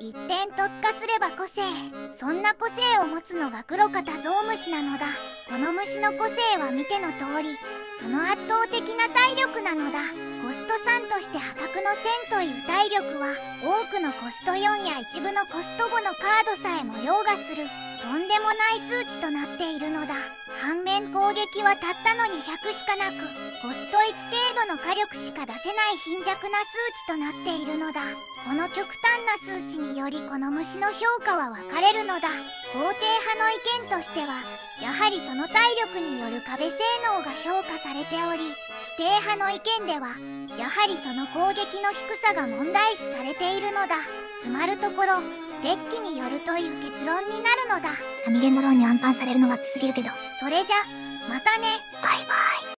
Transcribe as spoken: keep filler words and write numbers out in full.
一点特化すれば個性。そんな個性を持つのが黒肩ゾウムシなのだ。この虫の個性は見ての通り、その圧倒的な体力なのだ。コストさんとして破格のせんという体力は、多くのコストよんや一部のコストごのカードさえも凌駕する、とんでもない数値となっているのだ。反面攻撃はたったのにひゃくしかなく、コストいち程度の火力しか出せない貧弱な数値となっているのだ。この極端な数値によりこの虫の評価は分かれるのだ。肯定派の意見としては、やはりその体力による壁性能が評価されており、否定派の意見では、やはりその攻撃の低さが問題視されているのだ。つまるところ、デッキによるという結論になるのだ。 サミレンのローにアンパンされるのはきつすぎるけど。 それじゃ、またね。 バイバイ。